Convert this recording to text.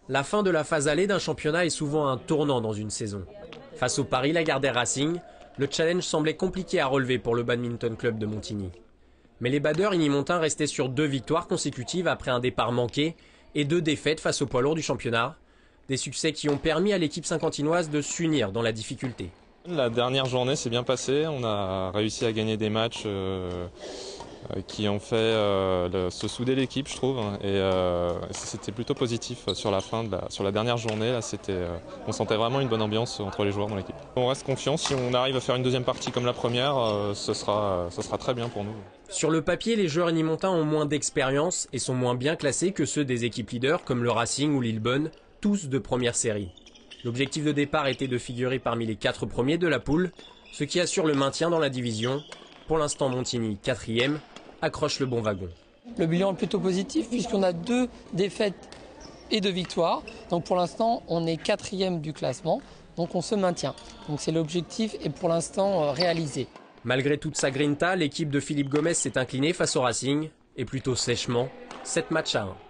La fin de la phase allée d'un championnat est souvent un tournant dans une saison. Face au Paris Lagardère Racing, le challenge semblait compliqué à relever pour le Badminton Club de Montigny. Mais les badeurs unimontains restaient sur 2 victoires consécutives après un départ manqué et 2 défaites face au poids lourd du championnat. Des succès qui ont permis à l'équipe saint-quentinoise de s'unir dans la difficulté. La dernière journée s'est bien passée, on a réussi à gagner des matchs qui ont fait se souder l'équipe, je trouve, et c'était plutôt positif sur la fin, sur la dernière journée. Là, on sentait vraiment une bonne ambiance entre les joueurs dans l'équipe. On reste confiant, si on arrive à faire une deuxième partie comme la première, ce sera très bien pour nous. Sur le papier, les joueurs unimontains ont moins d'expérience et sont moins bien classés que ceux des équipes leaders comme le Racing ou Lillebonne, tous de première série. L'objectif de départ était de figurer parmi les 4 premiers de la poule, ce qui assure le maintien dans la division. Pour l'instant, Montigny, 4e, accroche le bon wagon. Le bilan est plutôt positif puisqu'on a 2 défaites et 2 victoires. Donc pour l'instant, on est 4e du classement, donc on se maintient. Donc c'est l'objectif et pour l'instant réalisé. Malgré toute sa grinta, l'équipe de Philippe Gomez s'est inclinée face au Racing, et plutôt sèchement, 7 matchs à 1.